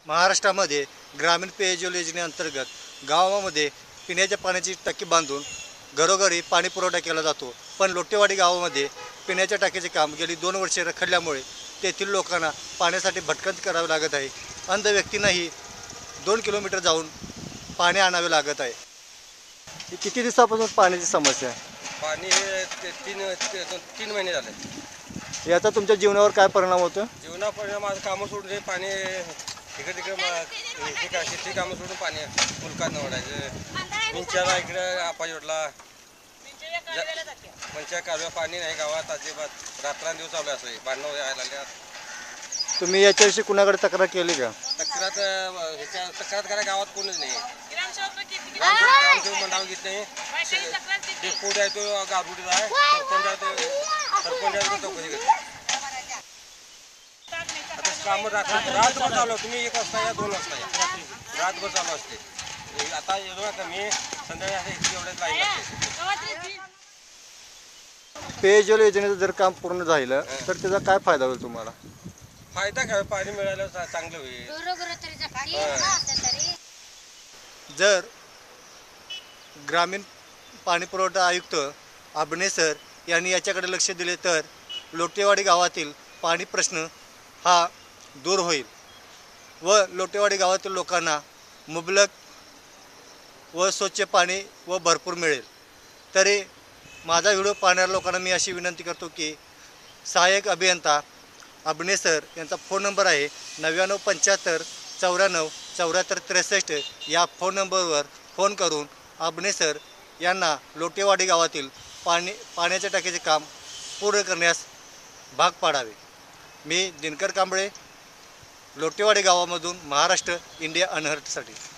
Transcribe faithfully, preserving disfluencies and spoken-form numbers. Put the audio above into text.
महाराष्ट्रामध्ये ग्रामीण पेयजल योजनेअंतर्गत गावामध्ये पिण्याच्या पाण्याची टाकी बांधून घरोघरी पाणी पुरवठा केला जातो। पण लोटेवाडी गावामध्ये पिण्याच्या टाकीचे काम गेली दोन वर्षे रखडल्यामुळे तेथील लोकांना पाण्यासाठी भटकंती करावी लागत आहे। अंध व्यक्तींनाही दोन किलोमीटर जाऊन पाणी आणावे लागत आहे। किती दिवसापासून पाण्याची समस्या आहे? पाणी हे तीन तीन महिने झाले। याचा तुमच्या जीवनावर काय परिणाम होतो? जीवनावर परिणाम माझं कामं सोडून हे पाणी इकडे तिकडे शेती कामं सोडून पाणी मुलकात नवडायचं। मिंच्याला इकडे आपा जोडला पंचा कालव्या पाणी नाही गावात अजिबात। रात्रंदिवस चालू असं बांधणं यायला लागल्या। तुम्ही याच्याविषयी कुणाकडे तक्रार केली का? तक्रार तक्रार करायला गावात कोणच नाही। ग्रामसेवक मंडळ घेत नाही। डेपुटी आहे तो गारगुटीचा आहे। सरपंच आहे तो सरपंच आहे तो चौकशी करतो। आता कामं रात्र रात्रभर चालू आहे। तुम्ही एक वाजता या दोन वाजता या रात्रभर चालू असते। आता एवढं कमी संध्याकाळी एवढ्याच लाईन लागते। पेयजल योजनेचं जर काम पूर्ण झालं तर त्याचा काय फायदा होईल तुम्हाला? फायदा काय? पाणी मिळालं चांगलं होईल। जर ग्रामीण पाणी पुरवठा आयुक्त अभिनय सर यांनी याच्याकडे लक्ष दिले तर लोटेवाडी गावातील पाणी प्रश्न हा दूर होईल व लोटेवाडी गावातील लोकांना मुबलक व स्वच्छ पाणी व भरपूर मिळेल। तरी माझा व्हिडिओ पाहणाऱ्या लोकांना मी अशी विनंती करतो की सहाय्यक अभियंता अभिनय सर यांचा फोन नंबर आहे नव्याण्णव पंच्याहत्तर चौऱ्याण्णव चौऱ्याहत्तर त्रेसष्ट या फोन नंबरवर फोन करून अभिनय सर यांना लोटेवाडी गावातील पाणी पाण्याच्या टाकीचे काम पूर्ण करण्यास भाग पाडावे। मी दिनकर कांबळे, लोटेवाडी गावामधून महाराष्ट्र इंडिया अनहर्डसाठी।